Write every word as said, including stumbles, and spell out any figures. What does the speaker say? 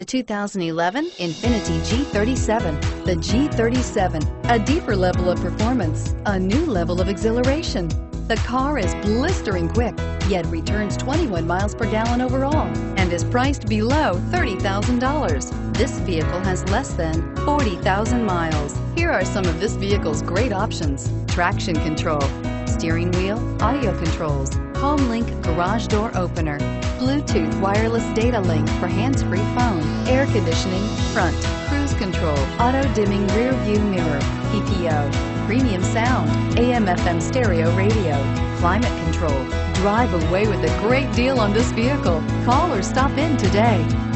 The two thousand eleven Infiniti G thirty-seven. The G thirty-seven, a deeper level of performance, a new level of exhilaration. The car is blistering quick, yet returns twenty-one miles per gallon overall and is priced below thirty thousand dollars. This vehicle has less than forty thousand miles. Here are some of this vehicle's great options: traction control, steering wheel audio controls, HomeLink garage door opener, Bluetooth wireless data link for hands-free phone, air conditioning, front, cruise control, auto-dimming rear view mirror, P P O, premium sound, A M F M stereo radio, climate control. Drive away with a great deal on this vehicle. Call or stop in today.